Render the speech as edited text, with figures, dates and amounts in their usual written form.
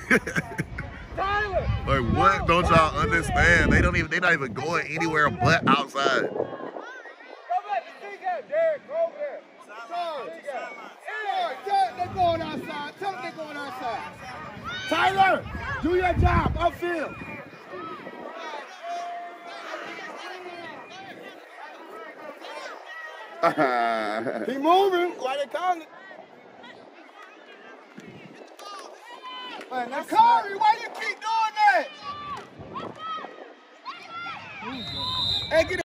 Tyler! Like, what don't y'all understand? They're not even going anywhere but outside. Go back to Sting out, Derek. Go over there. Sorry. They're going outside. Tell them they're going outside. Tyler, do your job. Upfield. Keep moving. Why they calling it? Man, now Corey, why you keep doing that? Hey, get